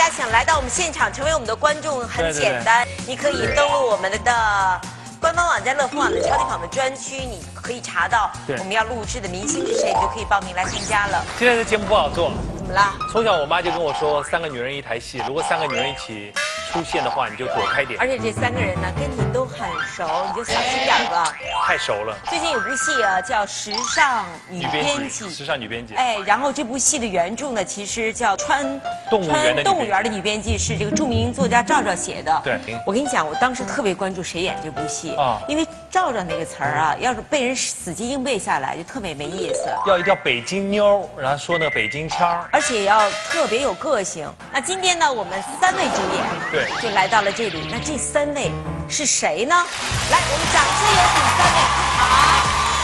想来到我们现场成为我们的观众很简单，你可以登录我们的官方网站乐蜂网的超级跑们专区，你可以查到我们要录制的明星是谁，你就可以报名来参加了。 现在这节目不好做， 怎么啦？ 从小我妈就跟我说，3个女人一台戏，如果3个女人一起出现的话，你就躲开点。 而且这3个人呢，跟你都很熟，你就小心点了。 太熟了。 最近有部戏啊，叫《时尚女编辑》。 时尚女编辑。 哎，然后这部戏的原著呢，其实叫《 动物园的女编辑》，是这个著名作家赵赵写的。 对。 我跟你讲，我当时特别关注谁演这部戏啊，因为赵赵那个词儿啊，要是被人死记硬背下来，就特别没意思。 要一定要北京妞，然后说那个北京腔儿， 而且要特别有个性。那今天呢，我们3位主演对就来到了这里。那这3位是谁呢？来，我们掌声有请3位。好。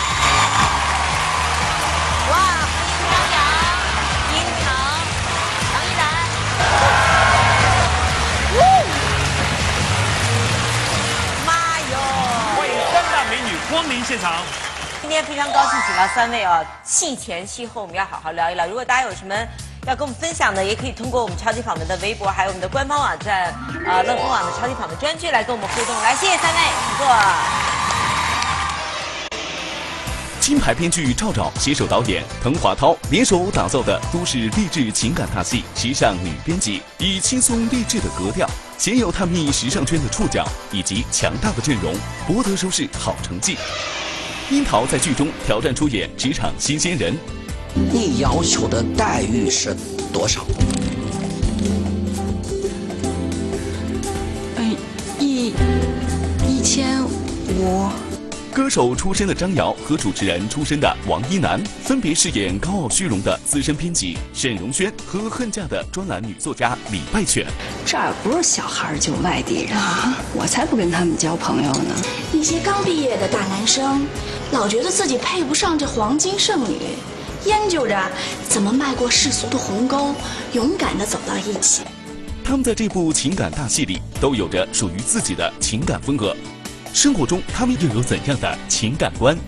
哇，欢迎张扬、殷诚、杨依然。妈哟！ 欢迎3大美女光临现场。 今天非常高兴请到3位啊，戏前戏后我们要好好聊一聊。如果大家有什么要跟我们分享的，也可以通过我们超级跑们的微博，还有我们的官方网站乐蜂网的超级跑们专区来跟我们互动。来，谢谢3位，请坐。 金牌编剧赵赵携手导演滕华涛联手打造的都市励志情感大戏《时尚女编辑》，以轻松励志的格调，鲜有探秘时尚圈的触角，以及强大的阵容，博得收视好成绩。樱桃在剧中挑战出演职场新鲜人。 你要求的待遇是多少？1500。 歌手出身的张瑶和主持人出身的王一楠，分别饰演高傲虚荣的资深编辑沈荣轩和恨嫁的专栏女作家李拜犬。 这儿不是小孩就外地人啊，我才不跟他们交朋友呢。 一些刚毕业的大男生，老觉得自己配不上这黄金剩女，研究着怎么迈过世俗的鸿沟，勇敢地走到一起。 他们在这部情感大戏里都有着属于自己的情感风格。生活中，他们又有怎样的情感观？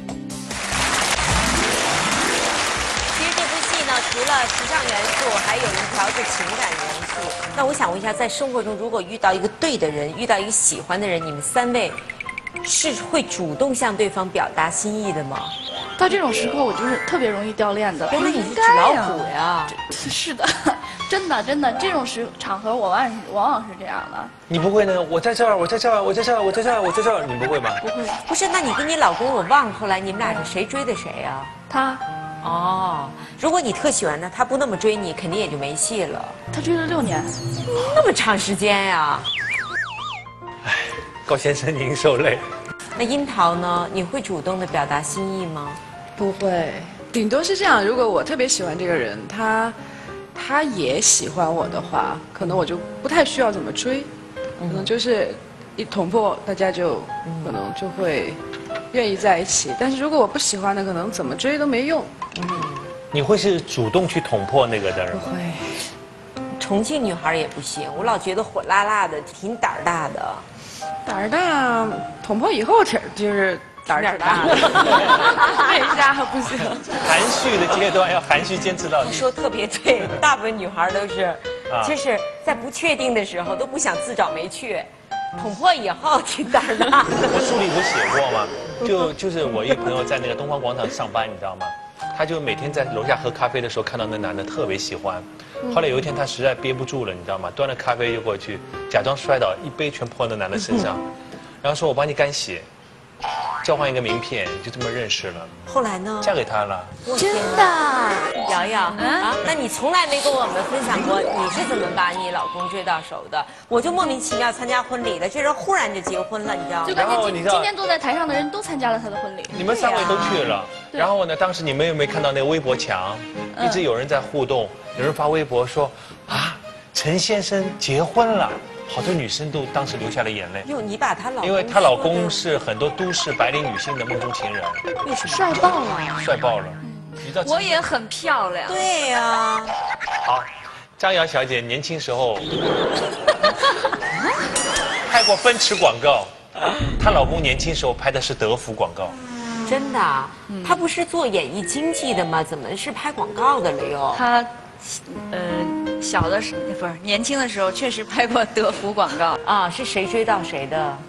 其实这部戏呢，除了时尚元素，还有一条是情感元素。那我想问一下，在生活中，如果遇到一个对的人，遇到一个喜欢的人，你们3位是会主动向对方表达心意的吗？ 到这种时刻，我就是特别容易掉链子。 原来你是纸老虎呀？ 是的，真的，这种场合我往往是这样的。 你不会呢？我在这儿，你不会吧？ 不会。 不是，那你跟你老公，我忘了后来你们俩是谁追的谁啊？ 他。 哦，如果你特喜欢他，他不那么追你，肯定也就没戏了。 他追了6年， 那么长时间呀？ 哎，高先生您受累。 那樱桃呢？你会主动的表达心意吗？ 不会，顶多是这样。如果我特别喜欢这个人，他也喜欢我的话，可能我就不太需要怎么追，可能就是一捅破，大家就可能就会愿意在一起。但是如果我不喜欢的，可能怎么追都没用。 你会是主动去捅破那个的人吗？ 不会。 重庆女孩也不行，我老觉得火辣辣的，挺胆儿大的。 胆儿大，捅破以后就是胆儿大。没啥不行。 含蓄的阶段要含蓄坚持到底。 你说特别对，大部分女孩都是，就是在不确定的时候都不想自找没趣，捅破以后挺胆儿大的。 我书里不写过吗？就是我一个朋友在那个东方广场上班，你知道吗？他就每天在楼下喝咖啡的时候看到那男的特别喜欢，后来有一天他实在憋不住了，你知道吗？端了咖啡就过去，假装摔倒，一杯全泼那男的身上，然后说我帮你干洗，交换一个名片，就这么认识了。 后来呢？ 嫁给他了。 真的？瑶瑶啊，那你从来没跟我们分享过你是怎么把你老公追到手的？我就莫名其妙参加婚礼了，这人忽然就结婚了，你知道吗？ 就感觉今天坐在台上的人都参加了他的婚礼。 你们3位都去了，然后呢，当时你们有没有看到那个微博墙，一直有人在互动，有人发微博说啊，陈先生结婚了。好多女生都当时流下了眼泪。 哟，你把她老公， 因为她老公是很多都市白领女性的梦中情人。 为什么？ 帅爆了！ 帅爆了！你知道？ 我也很漂亮。 对呀。 好，张瑶小姐年轻时候拍过奔驰广告，她老公年轻时候拍的是德芙广告。 真的？他不是做演艺经济的吗？怎么是拍广告的了又？ 他， 小的时不是年轻的时候，确实拍过德芙广告。 啊，是谁追到谁的？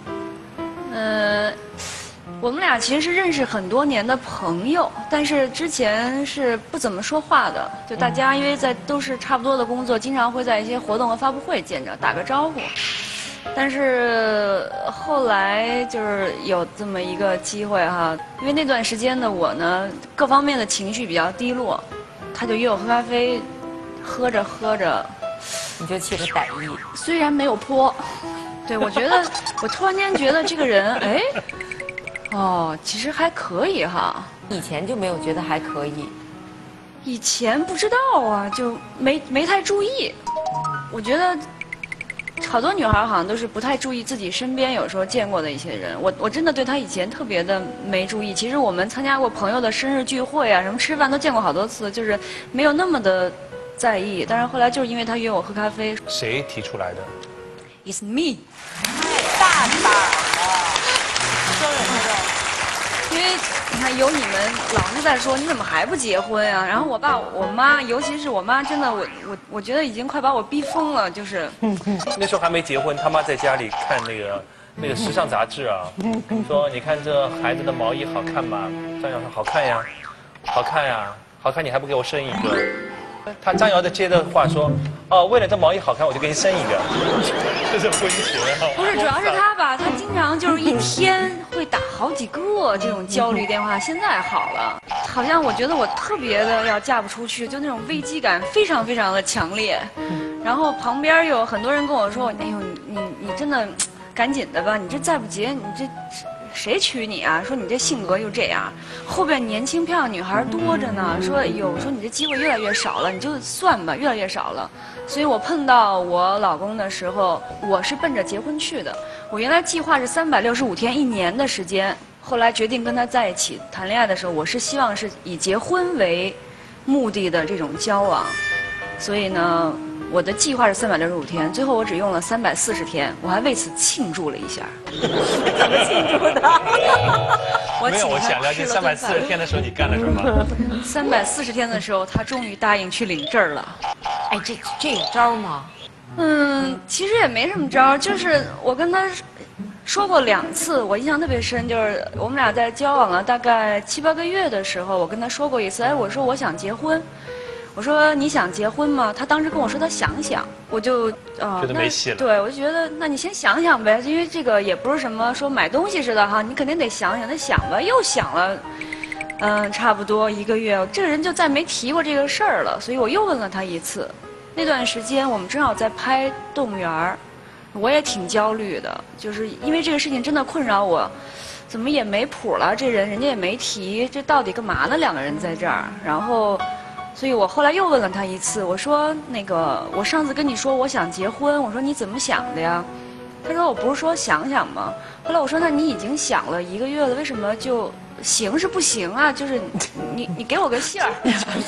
我们俩其实是认识很多年的朋友，但是之前是不怎么说话的，就大家因为都是差不多的工作，经常会在一些活动和发布会见着，打个招呼。但是后来就是有这么一个机会哈，因为那段时间的我呢，各方面的情绪比较低落，他就约我喝咖啡，喝着喝着， 你就起了歹意。 虽然没有泼，对我觉得我突然间觉得这个人哎。哦，其实还可以哈。 以前就没有觉得还可以， 以前不知道啊，就没太注意。我觉得好多女孩好像都是不太注意自己身边有时候见过的一些人。我真的对她以前特别的没注意。其实我们参加过朋友的生日聚会啊，什么吃饭都见过好多次，就是没有那么的在意。但是后来就是因为她约我喝咖啡。 谁提出来的 ？It's me。 太大胆了。生日快乐！ 因为你看，有你们老是在说你怎么还不结婚啊？然后我爸我妈，尤其是我妈，真的我觉得已经快把我逼疯了，就是。 那时候还没结婚，他妈在家里看那个时尚杂志啊，说你看这孩子的毛衣好看吗？张瑶说好看呀，好看呀，好看，你还不给我生一个？他张瑶的接的话说，哦，为了这毛衣好看，我就给你生一个，这是婚前啊。 不是，主要是他吧，他经常就是一天会打好几个这种焦虑电话。现在好了，好像我觉得我特别的要嫁不出去，就那种危机感非常非常的强烈。然后旁边有很多人跟我说，哎呦，你真的赶紧的吧，你这再不结，你这。谁娶你啊？说你这性格又这样，后边年轻漂亮女孩多着呢。说说你这机会越来越少了，你就算吧，越来越少了。所以我碰到我老公的时候，我是奔着结婚去的。我原来计划是365天，1年的时间。后来决定跟他在一起谈恋爱的时候，我是希望是以结婚为目的的这种交往。所以呢，我的计划是365天，最后我只用了340天，我还为此庆祝了一下。 怎么庆祝的？ 没有，我想了解340天的时候你干了什么 ？340天的时候，他终于答应去领证了。 哎，这有招吗？ 其实也没什么招，就是我跟他说过2次，我印象特别深，就是我们俩在交往了大概7、8个月的时候，我跟他说过一次，哎，我说我想结婚。我说你想结婚吗？他当时跟我说他想想，我就觉得没戏了。 对，我就觉得那你先想想呗，因为这个也不是什么说买东西似的哈，你肯定得想想。那想吧，又想了，差不多1个月，这个人就再没提过这个事儿了，所以我又问了他1次。那段时间我们正好在拍动物园，我也挺焦虑的，就是因为这个事情真的困扰我，怎么也没谱了，这人家也没提，这到底干嘛呢？2个人在这儿，然后。所以我后来又问了他1次，我说那个我上次跟你说我想结婚，我说你怎么想的呀？他说我不是说想想吗？后来我说那你已经想了1个月了，为什么就行是不行啊？就是你给我个信儿，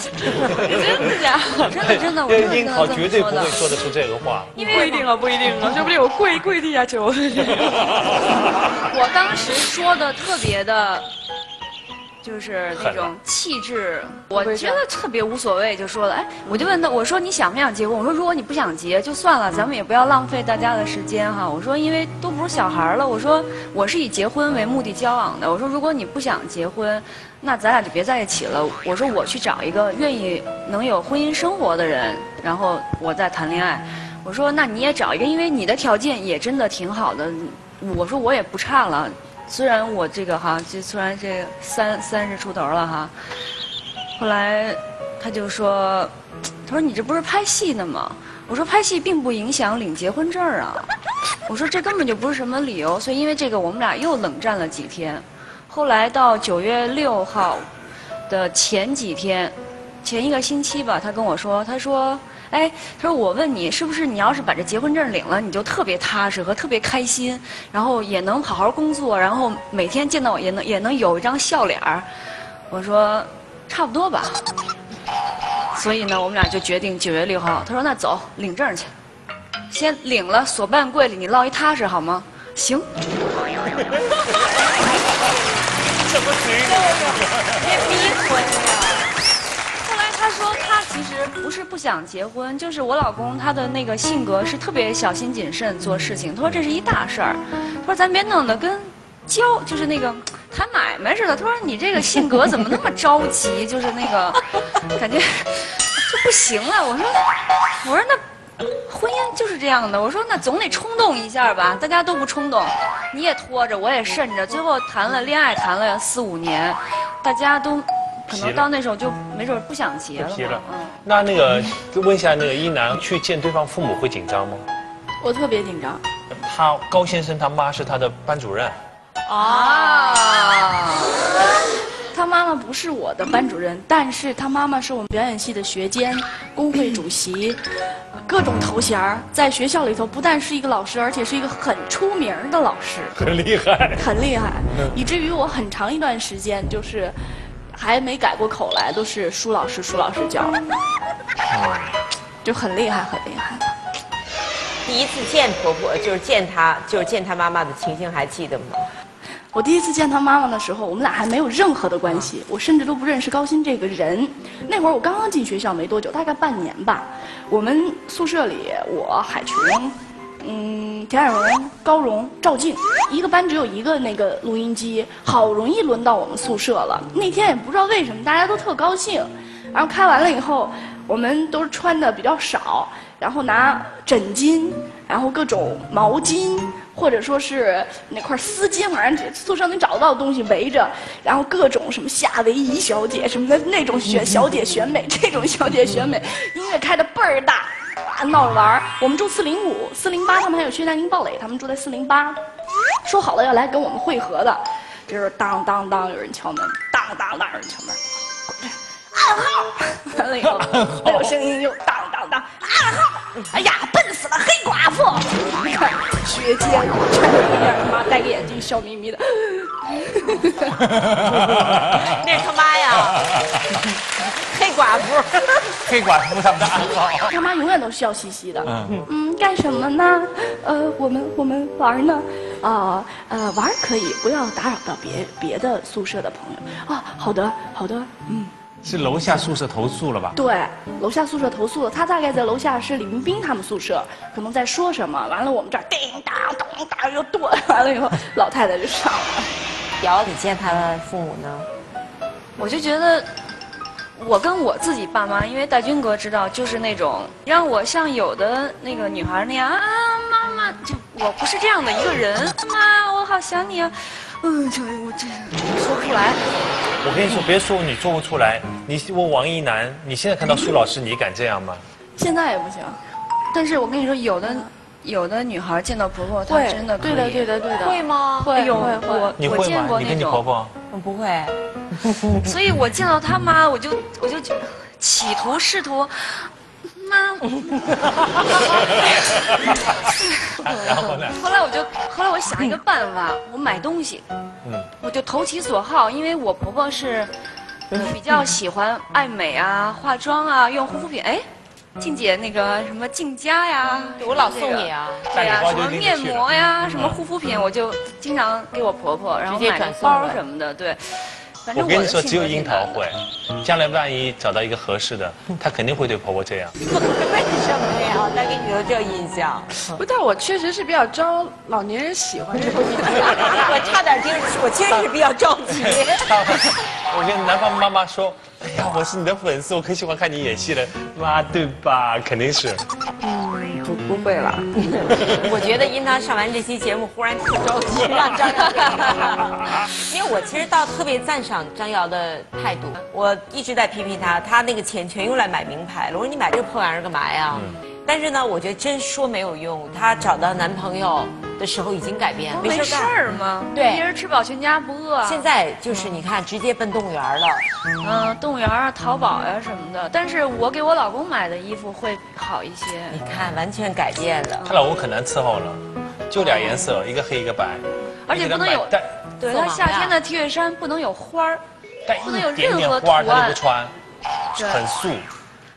真的，我真的樱桃绝对不会说得出这个话。 因为不一定啊，不一定啊，说不定我跪地下求。 我当时说的特别的。就是那种气质，我觉得特别无所谓，就说了，哎，我就问他，我说你想不想结婚？我说如果你不想结就算了，咱们也不要浪费大家的时间哈。我说因为都不是小孩了，我说我是以结婚为目的交往的。我说如果你不想结婚，那咱俩就别在一起了。我说我去找一个愿意能有婚姻生活的人，然后我再谈恋爱。我说那你也找一个，因为你的条件也真的挺好的。我说我也不差了。虽然我这个哈，就虽然这30出头了哈，后来他就说，他说你这不是拍戏呢吗？我说拍戏并不影响领结婚证啊。我说这根本就不是什么理由，所以因为这个我们俩又冷战了几天。后来到9月6号的前几天，前1个星期吧，他跟我说，他说。哎，他说我问你，是不是你要是把这结婚证领了，你就特别踏实和特别开心，然后也能好好工作，然后每天见到我也能有一张笑脸儿。我说差不多吧。所以呢，我们俩就决定9月6号。他说那走领证去，先领了锁办柜里，你落一踏实好吗？行。 怎么行？ 别逼婚呀！ 后来他他说他其实不是不想结婚，就是我老公他的那个性格是特别小心谨慎做事情。他说这是一大事儿，他说咱别弄得跟就是那个谈买卖似的。他说你这个性格怎么那么着急，就是那个感觉就不行了。我说那。婚姻就是这样的，我说那总得冲动一下吧，大家都不冲动，你也拖着，我也慎着，最后恋爱谈了4、5年，大家都可能到那时候就没准不想结了。 疲了。那个问一下，那个一男去见对方父母会紧张吗？ 我特别紧张。 他高先生他妈是他的班主任。 啊。他妈妈不是我的班主任，但是他妈妈是我们表演系的学监、工会主席，各种头衔儿，在学校里头不但是一个老师，而且是一个很出名的老师， 很厉害， 很厉害，以至于我很长一段时间就是还没改过口来，都是舒老师教，就很厉害，很厉害。 第一次见婆婆就是见她妈妈的情形还记得吗？ 我第一次见他妈妈的时候，我们俩还没有任何的关系，我甚至都不认识高鑫这个人。那会儿我刚刚进学校没多久，大概半年吧。我们宿舍里，我海群，田海荣、高荣、赵静，一个班只有一个那个录音机，好容易轮到我们宿舍了。那天也不知道为什么，大家都特高兴。然后开完了以后，我们都穿的比较少，然后拿枕巾，然后各种毛巾。或者说是那块丝巾，反正宿舍能找到的东西围着，然后各种什么夏威夷小姐什么的那种小姐选美，这种小姐选美，音乐开的倍儿大，闹着玩。我们住405、408，他们还有薛佳凝、鲍磊，他们住在408，说好了要来跟我们会合的。这时候当当当有人敲门，当当当有人敲门，暗号，完了以后还有声音又当当当，暗号，哎呀，笨死了，黑寡妇！你看学监穿着有点他妈戴个眼镜，笑眯眯的， 那是他妈呀，黑寡妇， 黑寡妇他们的暗号。 他妈永远都笑嘻嘻的，干什么呢？我们玩呢。玩可以，不要打扰到别的宿舍的朋友。啊，好的， 是楼下宿舍投诉了吧？ 对，楼下宿舍投诉了，他大概在楼下是李文斌他们宿舍，可能在说什么，完了我们这儿叮当咚当又剁，完了以后老太太就上了。 瑶，你见他的父母呢？ 我就觉得。我跟我自己爸妈，因为大军哥知道，就是那种让我像有的那个女孩那样妈妈，就我不是这样的一个人，妈，我好想你啊，我这说不出来。 我跟你说，别说你做不出来，你问王一楠，你现在看到苏老师，你敢这样吗？ 现在也不行， 但是我跟你说，有的女孩见到婆婆，她真的可以。 对的。 会吗？ 会。 你会吗？你跟你婆婆？ 我不会。 所以我见到他妈，我就企图试图，妈。 然后呢？ 后来我想一个办法，我买东西，我就投其所好，因为我婆婆是，比较喜欢爱美啊、化妆啊、用护肤品，哎。静姐那个什么静佳呀， 我老送你啊， 对呀，什么面膜呀，什么护肤品，我就经常给我婆婆，然后买个包什么的，对。反正我跟你说，只有樱桃会，将来万一找到一个合适的，她肯定会对婆婆这样。 为什么呀？她给你有这印象？ 不，但我确实是比较招老年人喜欢。 我差点听，我确实是比较着急。 我跟男方妈妈说：“哎呀，我是你的粉丝，我可喜欢看你演戏了，妈，对吧？肯定是。” 不会了。 我觉得因他上完这期节目，忽然特着急让张瑶，因为我其实倒特别赞赏张瑶的态度，我一直在批评他，他那个钱全用来买名牌了。我说你买这破玩意儿干嘛呀？但是呢，我觉得真说没有用。她找到男朋友的时候已经改变， 没事儿吗？ 对， 一人吃饱全家不饿。 现在就是你看，直接奔动物园了。 动物园啊、淘宝呀什么的。但是我给我老公买的衣服会好一些。 你看，完全改变了。 她老公可难伺候了，就俩颜色，一个黑一个白， 而且不能有。对，他夏天的 T 恤衫不能有花儿，不能有任何图案。 花他都不穿，很素。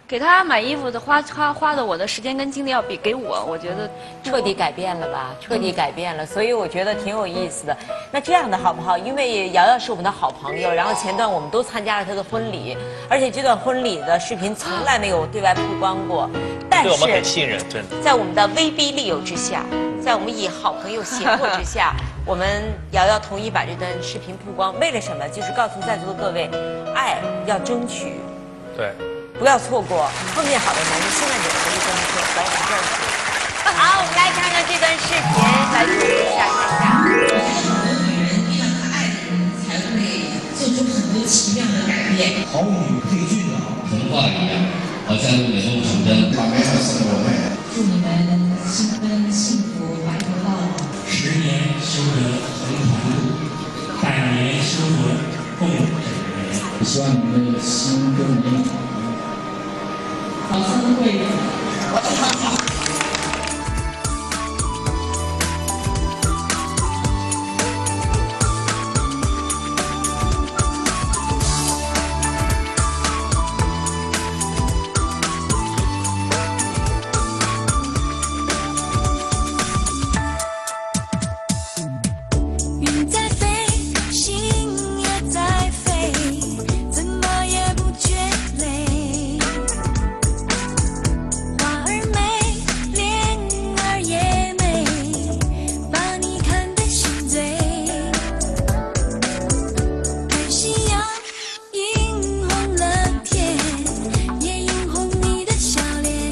给他买衣服的花的我的时间跟精力要比给我觉得彻底改变了吧？彻底改变了，所以我觉得挺有意思的。那这样的好不好？因为瑶瑶是我们的好朋友，然后前段我们都参加了她的婚礼，而且这段婚礼的视频从来没有对外曝光过。但是对我们很信任，真的。 在我们的威逼利诱之下，在我们以好朋友胁迫之下，我们瑶瑶同意把这段视频曝光。为了什么？就是告诉在座的各位，爱要争取。 对。 不要错过，碰见好的男人，千万别可以跟他说走我们这儿去。好，我们来看看这段视频，来读一下，看一下。 才会做出很多奇妙的改变。好女配俊啊，童话一样，好像美梦成真。把梅菜送给我妹。祝你们新婚幸福，白头到老。10年修得红团路，100年修得共枕眠。希望你们新婚美好。早生贵子。 云在飞，心也在飞，怎么也不觉累。花儿美，莲儿也美，把你看得心醉。看夕阳映红了天，也映红你的笑脸。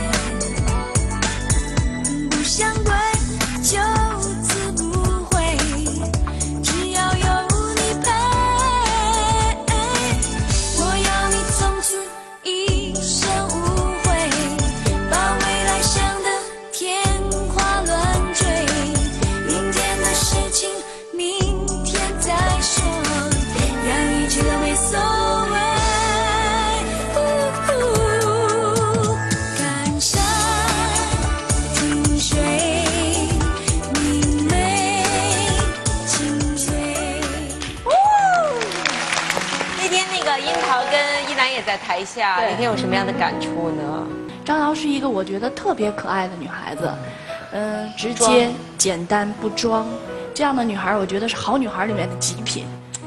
不想归，就此不回。只要有你陪，我要你从此一生无悔，把未来想得天花乱坠。明天的事情明天再说，让一切都没所谓。看山听水，明媚清脆。 那天那个樱桃跟一楠也在台下， 对那天有什么样的感触呢？ 张瑶是一个我觉得特别可爱的女孩子，直接、简单、不装，这样的女孩我觉得是好女孩里面的极品。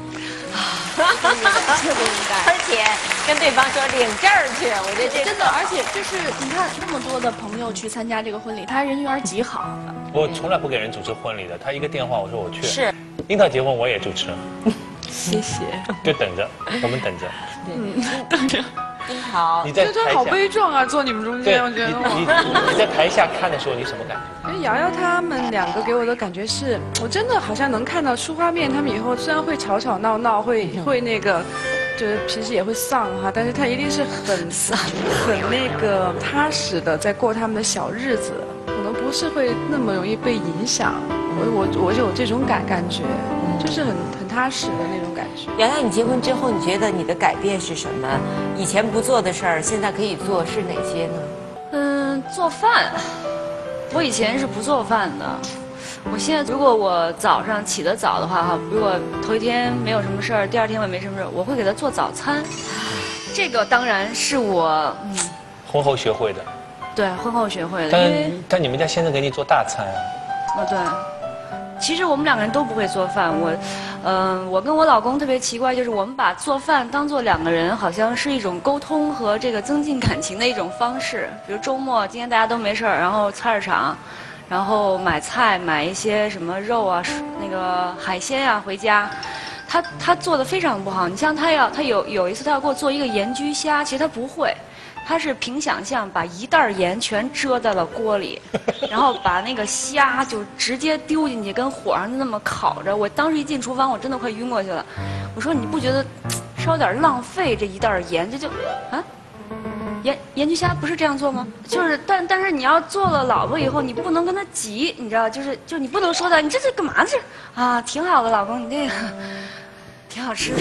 而且跟对方说领证儿去，我觉得这个真的，而且就是你看那么多的朋友去参加这个婚礼，她人缘极好。 我从来不给人主持婚礼的，他一个电话我说我去。 是。 樱桃结婚我也主持， 谢谢。 就等着，我们等着。 等着。 樱桃， 你在觉得好台下， 悲壮啊，坐你们中对， 间，我觉得你在台下看的时候，你什么感觉？ 因为瑶瑶他们两个给我的感觉是，我真的好像能看到出画面，他们以后虽然会吵吵闹闹，会那个，就是平时也会丧哈，但是他一定是很那个踏实的在过他们的小日子，可能不是会那么容易被影响。我有这种感觉，就是很踏实的那种感觉。 瑶瑶，你结婚之后，你觉得你的改变是什么？以前不做的事儿，现在可以做，是哪些呢？ 做饭，我以前是不做饭的。我现在如果我早上起得早的话哈，如果头一天没有什么事儿，第二天我也没什么事儿，我会给他做早餐。这个当然是我婚后学会的。 对，婚后学会的。 但你们家先生给你做大餐啊？ 对。其实我们两个人都不会做饭，我跟我老公特别奇怪，就是我们把做饭当做两个人好像是一种沟通和这个增进感情的一种方式。比如周末今天大家都没事儿，然后菜市场，然后买菜，买一些什么肉啊、那个海鲜啊回家。他做的非常不好，你像他有一次他要给我做一个盐焗虾，其实他不会。他是凭想象把一袋盐全遮在了锅里，然后把那个虾就直接丢进去，跟火上那么烤着。我当时一进厨房，我真的快晕过去了。我说你不觉得稍有点浪费这一袋盐？这就啊，盐焗虾不是这样做吗？就是但是你要做了老婆以后，你不能跟他急，你知道，就你不能说他你这干嘛这啊，挺好的，老公你这个挺好吃的。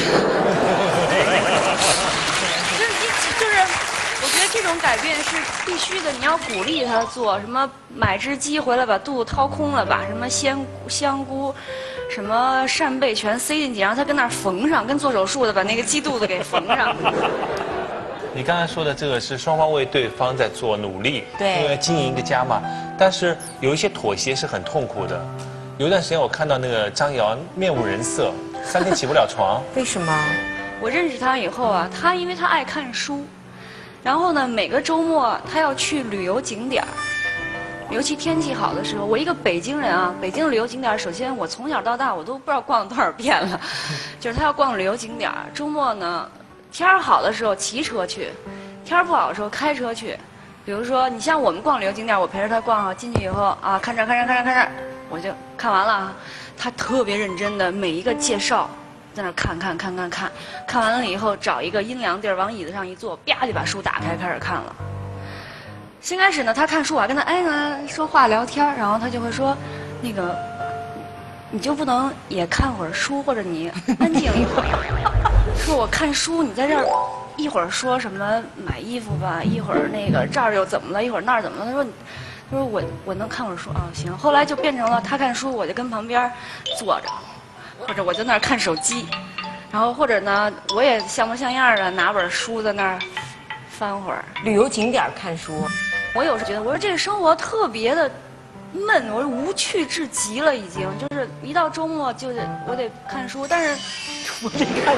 就是我觉得这种改变是必须的，你要鼓励他做什么，买只鸡回来把肚子掏空了，把什么香菇、什么扇贝全塞进去，然后他跟那儿缝上，跟做手术的把那个鸡肚子给缝上。 你刚才说的这个是双方为对方在做努力， 对， 因为经营一个家嘛。但是有一些妥协是很痛苦的。有一段时间我看到那个张瑶面无人色，3天起不了床。 为什么？ 我认识他以后啊，他因为他爱看书，然后呢，每个周末他要去旅游景点儿，尤其天气好的时候。我一个北京人啊，北京的旅游景点儿，首先我从小到大我都不知道逛了多少遍了，就是他要逛旅游景点儿。周末呢，天儿好的时候骑车去，天儿不好的时候开车去。比如说，你像我们逛旅游景点儿，我陪着他逛好，进去以后啊，看这儿看这儿看这儿看这儿，我就看完了啊。他特别认真的每一个介绍，在那儿看完了以后，找一个阴凉地儿往椅子上一坐，啪就把书打开开始看了。先开始呢，他看书，我还跟他说话聊天，然后他就会说，那个，你就不能也看会儿书，或者你安静一会儿。说我看书，你在这儿一会儿说什么买衣服吧，一会儿那个这儿又怎么了，一会儿那儿怎么了？他说我能看会儿书啊，行。后来就变成了他看书，我就跟旁边坐着，或者我在那儿看手机，然后或者呢，我也像模像样的拿本书在那儿翻会儿。 旅游景点看书， 我有时觉得，我说这个生活特别的闷，我说无趣至极了，已经就是一到周末就是我得看书，但是我得看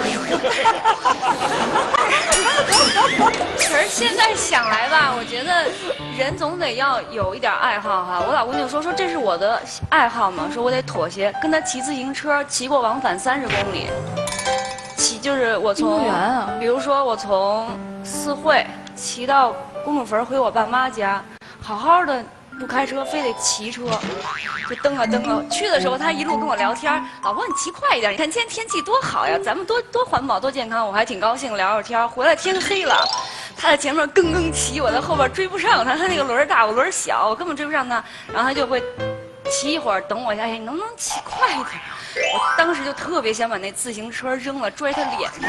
书。可是现在想来吧，我觉得人总得要有一点爱好哈。我老公就说这是我的爱好嘛，说我得妥协，跟他骑自行车骑过往返30公里，就是我从比如说我从四惠骑到公主坟回我爸妈家，好好的不开车，非得骑车，就蹬啊蹬啊。去的时候他一路跟我聊天，老婆你骑快一点，你看今天天气多好呀，咱们多环保多健康，我还挺高兴聊着天。回来天黑了，他在前面更骑，我在后边追不上他，他那个轮大我轮小，我根本追不上他，然后他就会骑一会儿等我下去，你能不能骑快一点？我当时就特别想把那自行车扔了，拽他脸上，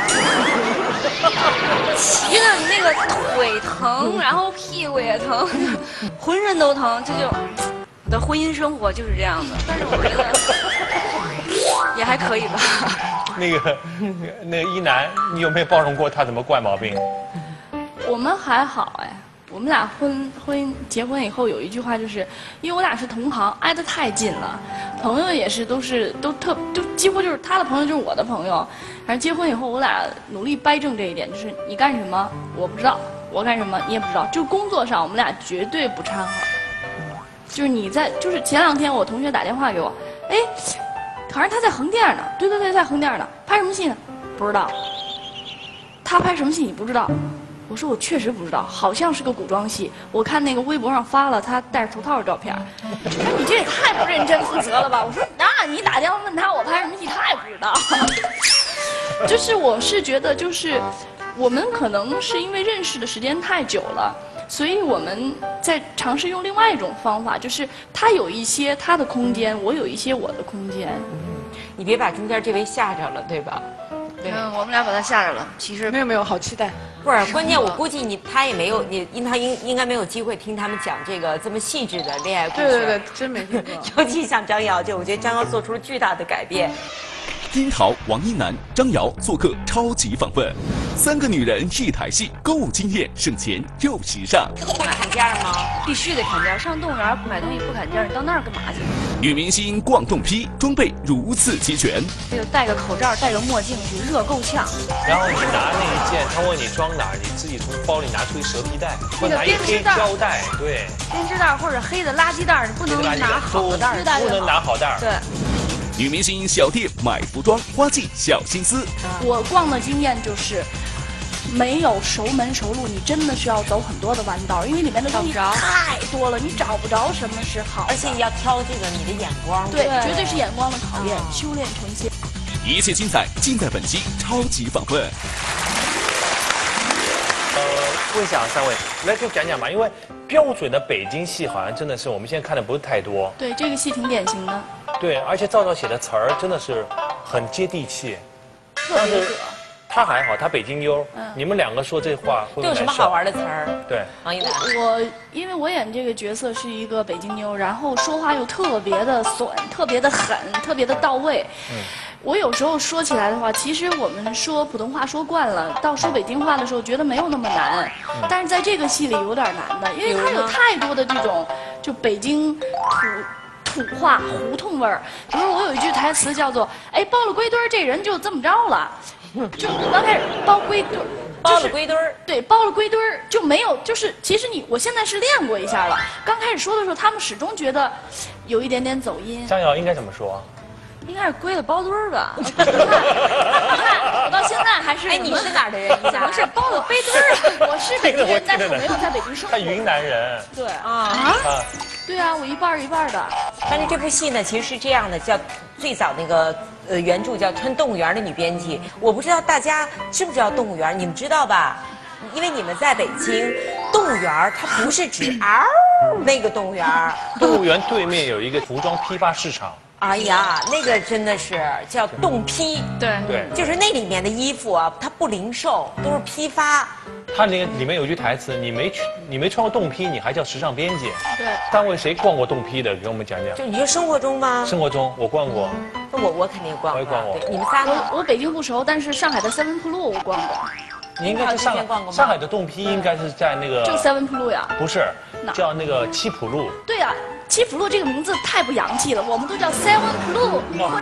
骑的那个腿疼，然后屁股也疼，浑身都疼。这就我的婚姻生活就是这样的，但是我觉得也还可以吧。 那个一男，你有没有包容过他什么怪毛病？ 我们还好哎。我们俩结婚以后有一句话，就是因为我俩是同行，挨得太近了，朋友也是都几乎就是他的朋友就是我的朋友。反正结婚以后，我俩努力掰正这一点，就是你干什么我不知道，我干什么你也不知道。就工作上我们俩绝对不掺和。就是前2天我同学打电话给我，哎，好像他在横店呢，对，在横店呢，拍什么戏呢？不知道。他拍什么戏你不知道？我说我确实不知道，好像是个古装戏。我看那个微博上发了他戴着头套的照片。我说你这也太不认真负责了吧？我说那你打电话问他我拍什么戏，他也不知道。就是我是觉得就是我们可能是因为认识的时间太久了，所以我们在尝试用另外一种方法，就是他有一些他的空间，我有一些我的空间。 你别把中间这位吓着了，对吧？ 对，我们俩把他吓着了。其实没有，好期待。 不是，关键我估计他也没有他应该没有机会听他们讲这个这么细致的恋爱故事。 对，真没听过。 尤其像张瑶，我觉得张瑶做出了巨大的改变。 樱桃、王一楠、张瑶做客超级访问，3个女人1台戏，购物经验，省钱又时尚。 砍价吗？ 必须得砍价。上动物园买东西不砍价，你到那儿干嘛去？ 女明星逛洞批，装备如此齐全。 就戴个口罩，戴个墨镜去，热够呛。 然后你拿那一件，他问你装哪儿，你自己从包里拿出一蛇皮袋， 或拿一黑胶带，对， 编织袋或者黑的垃圾袋，你不能拿好的袋， 不能拿好袋。 对。 女明星小店买服装，花季小心思。 我逛的经验就是，没有熟门熟路，你真的需要走很多的弯道，因为里面的东西太多了，你找不着什么是好。 而且你要挑这个你的眼光， 对，绝对是眼光的考验，修炼成仙。 一切精彩尽在本期超级访问。 问一下3位，来就讲讲吧，因为标准的北京戏好像真的是我们现在看的不是太多。 对，这个戏挺典型的。 对，而且赵赵写的词儿真的是很接地气。 特别热。 他还好，他北京妞。你们2个说这话会不会都有什么好玩的词儿？ 对， 王一楠。 因为我演这个角色是一个北京妞，然后说话又特别的损，特别的狠，特别的到位。 我有时候说起来的话，其实我们说普通话说惯了，到说北京话的时候觉得没有那么难，但是在这个戏里有点难的，因为它有太多的这种就北京土话胡同味儿。比如我有一句台词叫做“哎，包了归堆儿，这人就这么着了”，就刚开始包归堆。 包了归堆儿， 对，包了归堆儿就没有，就是其实我现在是练过一下了。刚开始说的时候，他们始终觉得有一点点走音。 张瑶应该怎么说？ 应该是归了包堆儿吧？ 你看，我到现在还是。 哎，你是哪儿的人？ 怎么是包了背堆儿？我是北京人，但是我没有在北京生活。 他云南人。 对啊。对啊，我一半一半的。 但是这部戏呢，其实是这样的，叫最早那个原著叫《穿动物园的女编辑》，我不知道大家知不知道动物园，你们知道吧？因为你们在北京，动物园它不是指那个动物园。 动物园对面有一个服装批发市场。 哎呀，那个真的是叫动批， 对， 就是那里面的衣服啊，它不零售，都是批发。 它那个里面有一句台词，你没穿过动批，你还叫时尚编辑？ 对。 单位谁逛过动批的？给我们讲讲。 就你说生活中吗？ 生活中我逛过。 那我肯定逛过。 我也逛过。 对，你们仨呢？ 我北京不熟，但是上海的 Seven Plus 我逛过。 你应该是上海的动批应该是在那个。 就 Seven Plus 呀？ 不是，叫那个七浦路。 对呀。七浦路这个名字太不洋气了，我们都叫 Seven Blue。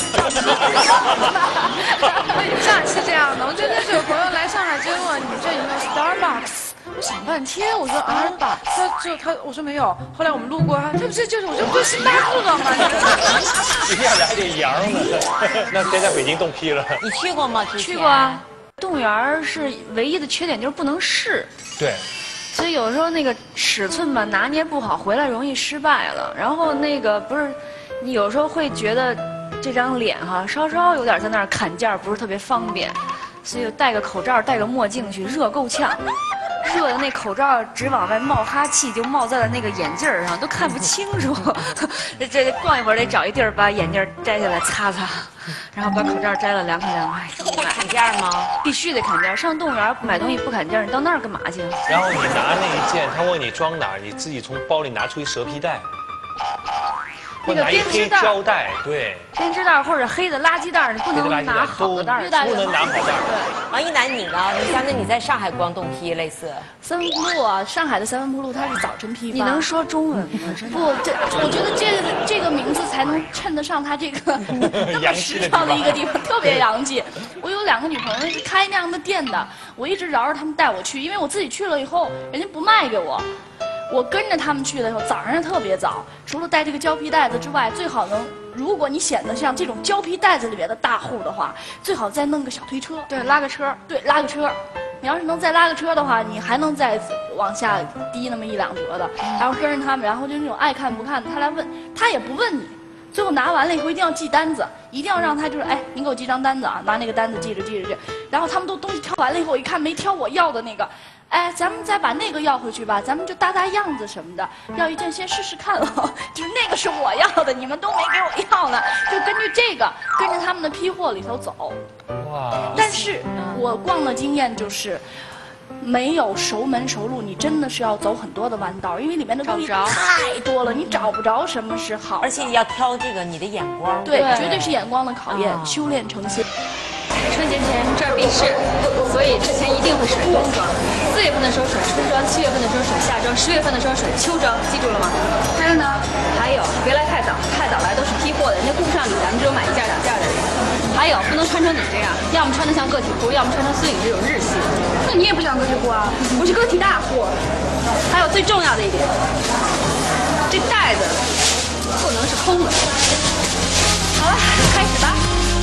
上海是这样的，我真的是有朋友来上海就问我，你们这有没有 Starbucks？ 我想半天，我说我说没有。后来我们路过，这不是就是我说不是星巴克的吗？ 一下子还得洋呢，那谁在北京动批了？ 你去过吗？ 去过啊。动物园是唯一的缺点就是不能试。 对。 所以有时候那个尺寸吧拿捏不好，回来容易失败了。然后那个不是，你有时候会觉得这张脸哈稍稍有点在那儿砍价，不是特别方便，所以戴个口罩、戴个墨镜去，热够呛。热的那口罩直往外冒哈气，就冒在了那个眼镜上，都看不清楚。这逛一会儿得找一地儿把眼镜摘下来擦擦，然后把口罩摘了凉快凉快。 砍价吗？ 必须得砍价。上动物园买东西不砍价，你到那儿干嘛去？ 然后你拿那一件，他问你装哪儿，你自己从包里拿出一蛇皮袋。 那个编织袋、 胶带，对， 编织袋或者黑的垃圾袋，你不能拿好的袋， 不能拿好袋。 对，王一楠，你呢？你刚才你在上海逛动批，类似 Seven Plus啊，上海的Seven Plus它是早晨批发。 你能说中文吗？ 不，我觉得这个名字才能衬得上它这个那么时尚的一个地方，特别洋气。我有2个女朋友是开那样的店的，我一直饶着他们带我去，因为我自己去了以后，人家不卖给我。我跟着他们去的时候，早上特别早，除了带这个胶皮袋子之外，最好能，如果你显得像这种胶皮袋子里边的大户的话，最好再弄个小推车， 对，拉个车， 对，拉个车。你要是能再拉个车的话，你还能再往下低那么1、2折的，然后跟着他们，然后就那种爱看不看的，他来问，他也不问你。最后拿完了以后一定要记单子，一定要让他就是哎，您给我记张单子啊，拿那个单子记着。然后他们都东西挑完了以后，我一看没挑我要的那个，哎，咱们再把那个要回去吧，咱们就搭样子什么的，要一件先试试看了，就是那个是我要的，你们都没给我要呢，就根据这个跟着他们的批货里头走。哇！但是我逛的经验就是。没有熟门熟路，你真的是要走很多的弯道，因为里面的东西太多了，你找不着什么是好， 而且要挑这个你的眼光， 对，绝对是眼光的考验，修炼成仙。 春节前这儿比试，所以之前一定会选冬装，4月份的时候选春装，7月份的时候选夏装，10月份的时候选秋装，记住了吗？还有呢？还有别来太早，太早来都是批货的，人家顾不上你，咱们只有买1件2件的人。还有不能穿成你这样，要么穿得像个体户，要么穿成孙颖这种日系。 那你也不像个体户啊，我是个体大户。 还有最重要的一点，这袋子不能是空的。好了，开始吧。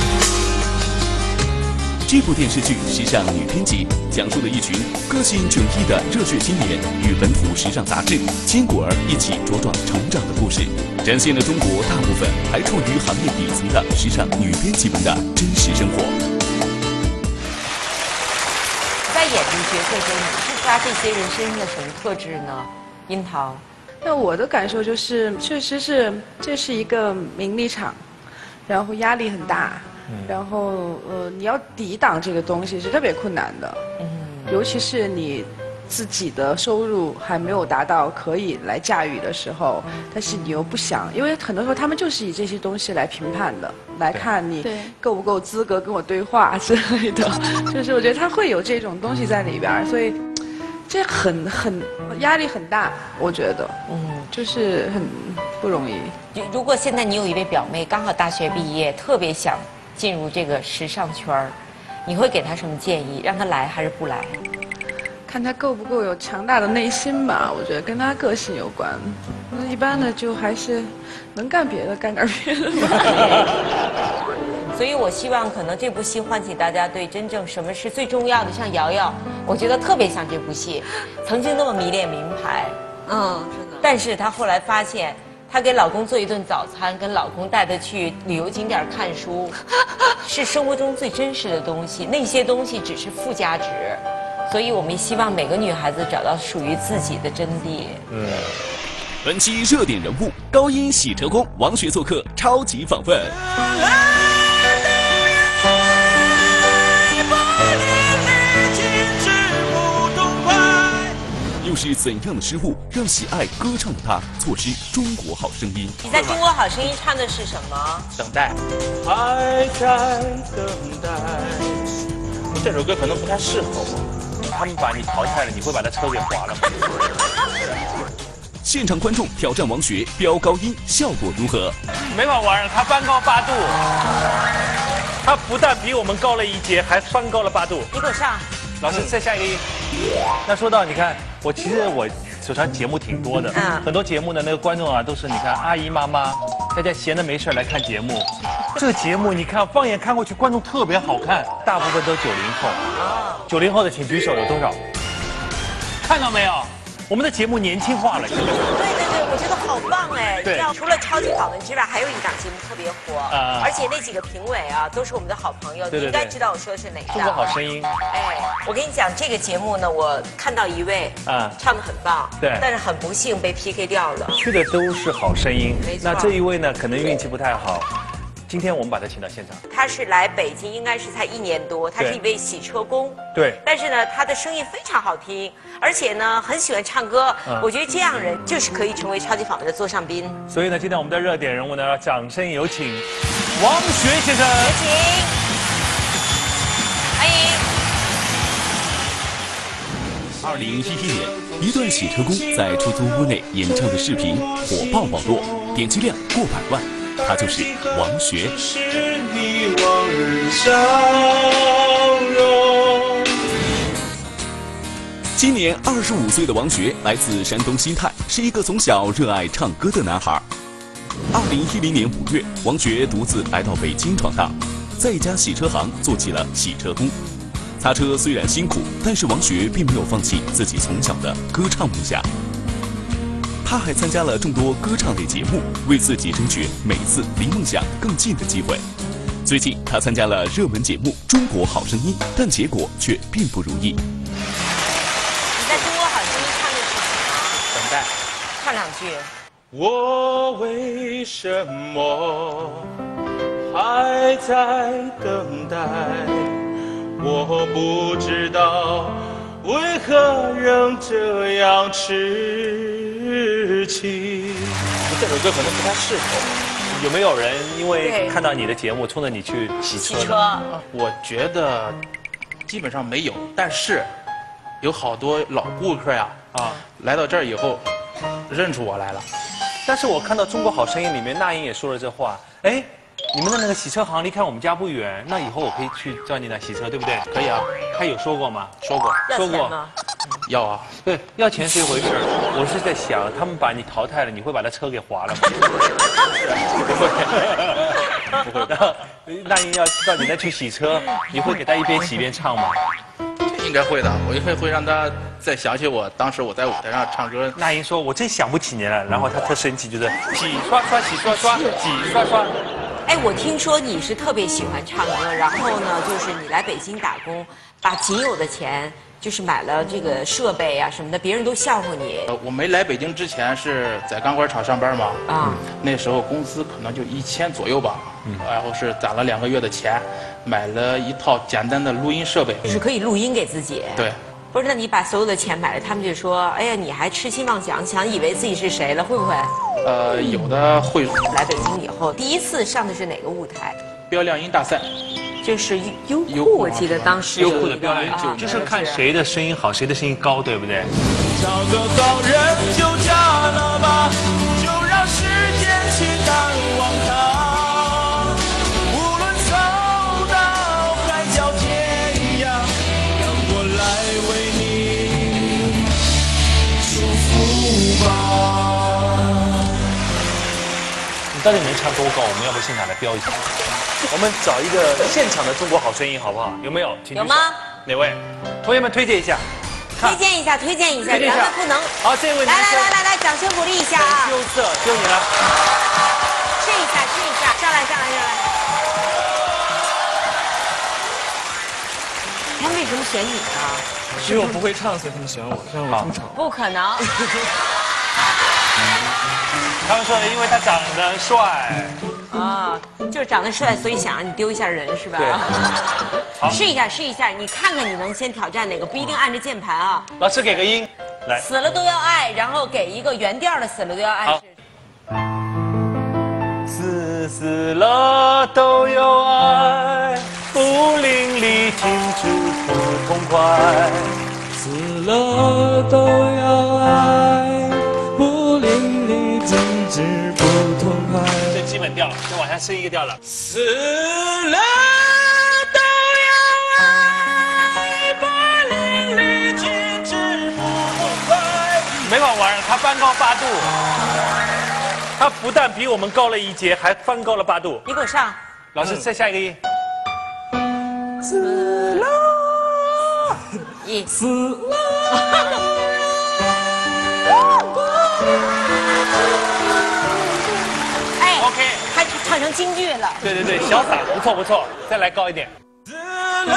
这部电视剧《时尚女编辑》讲述了一群个性迥异的热血青年与本土时尚杂志坚果儿一起茁壮成长的故事，展现了中国大部分还处于行业底层的时尚女编辑们的真实生活。 在演这个角色中，你是抓这些人身上的什么特质呢？樱桃， 那我的感受就是，确实是这是一个名利场，然后压力很大。然后你要抵挡这个东西是特别困难的，尤其是你自己的收入还没有达到可以来驾驭的时候，但是你又不想，因为很多时候他们就是以这些东西来评判的，来看你够不够资格跟我对话之类的，就是我觉得他会有这种东西在里边，所以这很压力很大，我觉得，就是很不容易。 如果现在你有一位表妹刚好大学毕业，特别想进入这个时尚圈儿，你会给她什么建议？让她来还是不来？ 看他够不够有强大的内心吧，我觉得跟他个性有关。那一般的就还是能干别的干点别的吧。 所以我希望可能这部戏唤起大家对真正什么是最重要的。像瑶瑶，我觉得特别像这部戏，曾经那么迷恋名牌， 真的。 但是她后来发现，她给老公做一顿早餐，跟老公带她去旅游景点看书，是生活中最真实的东西，那些东西只是附加值。所以我们希望每个女孩子找到属于自己的真谛。 本期热点人物高音洗车工王学做客超级访问。又是怎样的失误让喜爱歌唱的他错失中国好声音？ 你在中国好声音唱的是什么？ 等待，还在等待。这首歌可能不太适合我。 他们把你淘汰了，你会把他车给划了吗？ 现场观众挑战王学飙高音，效果如何？ 没法玩了，他翻高8度，他不但比我们高了1阶，还翻高了8度。 你给我上。 老师，再下一个音。那说到你看，其实我手上节目挺多的，很多节目的那个观众啊，都是你看阿姨妈妈，大家闲的没事来看节目。这个节目你看，放眼看过去，观众特别好看，大部分都90后。90后的请举手，有多少？看到没有？我们的节目年轻化了。对， 我觉得好棒哎！ 对， 除了超级访问之外，还有一档节目特别火，而且那几个评委啊，都是我们的好朋友，你应该知道我说的是哪一档。 中国好声音。 哎，我跟你讲，这个节目呢，我看到一位唱得很棒， 对， 但是很不幸被 PK 掉了。 去的都是好声音， 没错。 那这一位呢，可能运气不太好。今天我们把他请到现场。 他是来北京，应该是才1年多，他是一位洗车工。 对。 但是呢，他的声音非常好听，而且呢，很喜欢唱歌。我觉得这样人就是可以成为超级访问的座上宾。 所以呢，今天我们的热点人物呢，掌声有请王学先生。 有请，欢迎。 2011年，一段洗车工在出租屋内演唱的视频火爆网络，点击量过100万。他就是王学。今年25岁的王学来自山东新泰，是一个从小热爱唱歌的男孩。2010年5月，王学独自来到北京闯荡，在一家洗车行做起了洗车工。擦车虽然辛苦，但是王学并没有放弃自己从小的歌唱梦想。他还参加了众多歌唱类节目，为自己争取每次离梦想更近的机会。最近，他参加了热门节目《中国好声音》，但结果却并不如意。 你在中国好声音唱的是什么？ 等待。 唱2句。 我为什么还在等待？我不知道为何仍这样痴情。这首歌可能不太适合我。 有没有人因为看到你的节目，冲着你去洗车？ 我觉得基本上没有，但是有好多老顾客呀，来到这儿以后认出我来了。 但是我看到《中国好声音》里面那英也说了这话，哎。你们的那个洗车行离开我们家不远，那以后我可以去叫你来洗车，对不对？ 可以啊。 他有说过吗？ 说过。 要钱吗？ 要啊。 对，要钱是一回事。我是在想，他们把你淘汰了，你会把他车给划了吗？不会。不会。那英要知道你在去洗车，你会给他一边洗一边唱吗？ 应该会的，我应该会让他再想起我当时我在舞台上唱歌。 那英说：“我真想不起你了。”然后他特生气，就是洗刷刷，洗刷刷，洗刷刷。 哎，我听说你是特别喜欢唱歌，然后呢，就是你来北京打工，把仅有的钱就是买了这个设备啊什么的，别人都笑话你。 我没来北京之前是在钢管厂上班嘛，那时候工资可能就1000左右吧，然后是攒了2个月的钱，买了一套简单的录音设备， 就是可以录音给自己。 对， 不是，那你把所有的钱买了，他们就说，哎呀，你还痴心妄想，想以为自己是谁了，会不会？ 有的会。 来北京以后，第一次上的是哪个舞台？ 标亮音大赛。 就是优酷，我记得当时优酷的标亮音就是看谁的声音好，谁的声音高，对不对？ 找个好人就嫁了吧，就让时间去淡忘它。无论走到海角天涯，让我来为你祝福吧。 你到底能唱多高？我们要不现场来标一下？我们找一个现场的中国好声音，好不好？有没有？ 有吗？ 哪位？同学们推荐一下。 推荐一下，推荐一下，咱们不能。 好，这位男生。 来，掌声鼓励一下啊！ 羞涩，就你了。 试一下，上来。他们为什么选你呢？ 因为我不会唱，所以他们选我，让我出场。 不可能。 他们说因为他长得帅。 啊，就是长得帅，所以想让你丢一下人是吧？ 对。好， 试一下，你看看你能先挑战哪个，不一定按着键盘啊。 老师给个音，来。 死了都要爱，然后给一个原调的死了都要爱。 死了都要爱，不淋漓停止不痛快。 死了都要爱，不淋漓停止不痛快。 这基本调，就往下升一个调了。 死了都要爱，不淋漓停止不痛快。 没法玩了，他翻高8度。他不但比我们高了1阶，还翻高了8度。 你给我上。 老师，再下一个音。 死了，死了。 哎 ，OK， 还唱成京剧了。 对，潇洒，不错，再来高一点。 死了。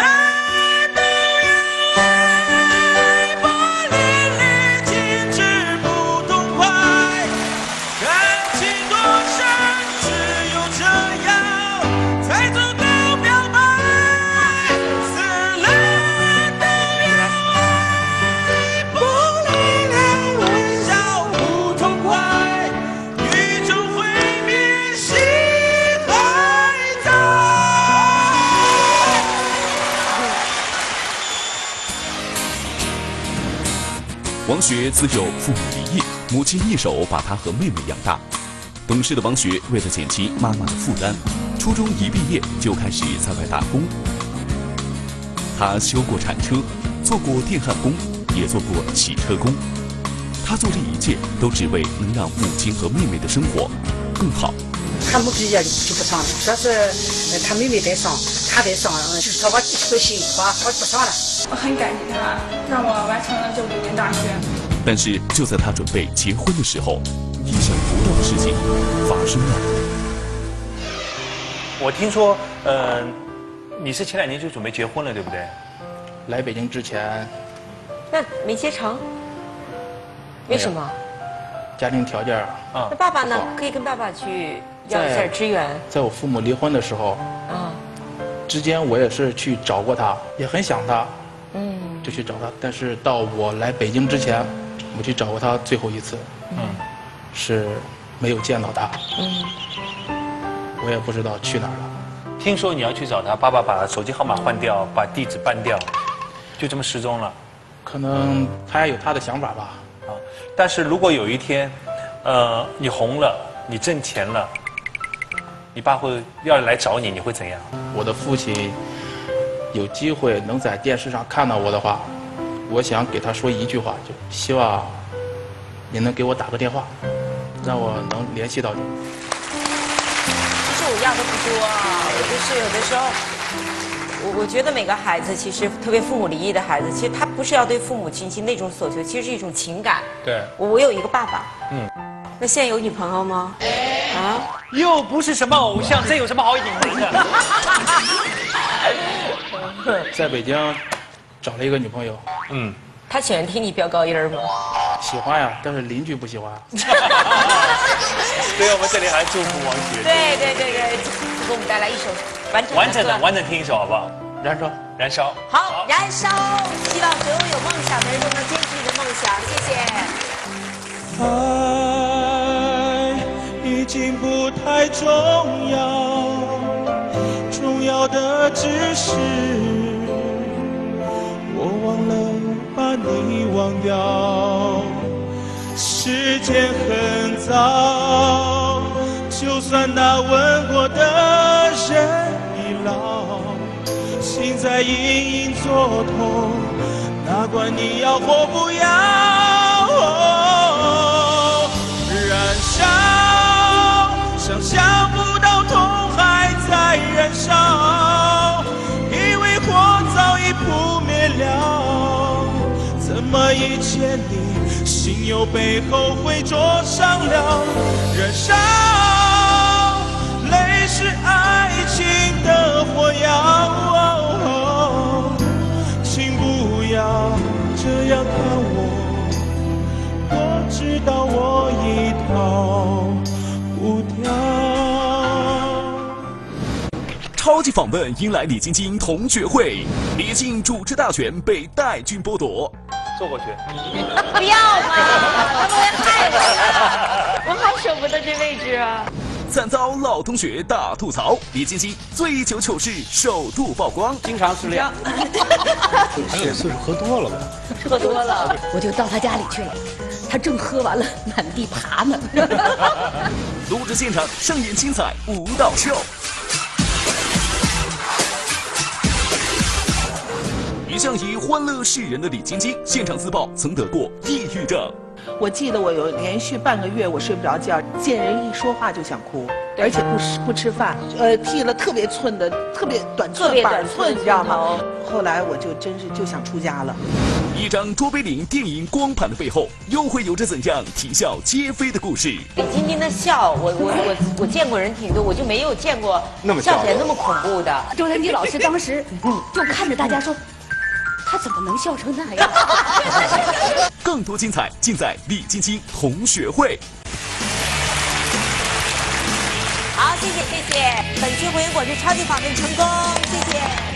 王雪自幼父母离异，母亲一手把她和妹妹养大。懂事的王雪为了减轻妈妈的负担，初中一毕业就开始在外打工。她修过铲车，做过电焊工，也做过洗车工。她做这一切都只为能让母亲和妹妹的生活更好。 他们毕业就不上了，说是他妹妹在上，他在上，就是他把都辛苦啊，我不上了。 我很感激他，让我完成了9年大学。 但是就在他准备结婚的时候，意想不到的事情发生了。 我听说，你是前2年就准备结婚了，对不对？ 来北京之前， 那没结成，为什么？ 家庭条件那爸爸呢？可以跟爸爸去要一下支援。 在我父母离婚的时候，之间我也是去找过他，也很想他，就去找他。但是到我来北京之前，我去找过他最后一次，是没有见到他，我也不知道去哪儿了。 听说你要去找他，爸爸把手机号码换掉，把地址搬掉，就这么失踪了。 可能他也有他的想法吧。 但是如果有一天，你红了，你挣钱了，你爸会要来找你，你会怎样？ 我的父亲有机会能在电视上看到我的话，我想给他说一句话，就希望你能给我打个电话，让我能联系到你。 其实我要的不多啊，我就是有的时候，我觉得每个孩子其实特别父母离异的孩子，其实他不是要对父母进行那种索求，其实是一种情感。 对， 我有一个爸爸，那现在有女朋友吗？啊， 又不是什么偶像，这有什么好隐瞒的？ 在北京找了一个女朋友， 他喜欢听你飙高音吗？ 喜欢呀，但是邻居不喜欢。 所以我们这里还祝福王雪。 对，给我们带来一首完整听一首好不好？ 燃烧，燃烧。 好，燃烧！希望所有有梦想的人都能坚持你的梦想，谢谢。 爱已经不太重要，重要的只是我忘了把你忘掉。时间很早，就算那吻过的人已老，心在隐隐作痛，哪管你要或不要。燃烧，想象不到痛还在燃烧，以为火早已扑灭了，怎么一见你，心又被后悔灼伤了。燃烧，泪是爱情的火药，请不要这样看我，我知道我已逃不掉。 超级访问迎来李晶晶同学会，李静主持大选被戴军剥夺。 坐过去。 不要嘛，他们会害我的，我好舍不得这位置啊。 惨遭老同学大吐槽，李晶晶醉酒糗事首度曝光， 经常失恋。 他这岁数喝多了吧？ 喝多了， 我就到他家里去了，他正喝完了，满地爬呢。 录制现场上演精彩舞蹈秀。一向以欢乐示人的李晶晶，现场自曝曾得过抑郁症。 我记得我有连续半个月我睡不着觉，见人一说话就想哭，而且不吃饭，剃了特别寸的、特别短寸板寸，你知道吗？后来我就真是就想出家了。 一张卓别林电影光盘的背后，又会有着怎样啼笑皆非的故事？ 李晶晶的笑，我见过人挺多，我就没有见过笑起来那么恐怖的。 周天基老师当时就看着大家说。他怎么能笑成那样？ 更多精彩尽在李晶晶同学会。 好，谢谢。本期火影果汁超级访问成功，谢谢。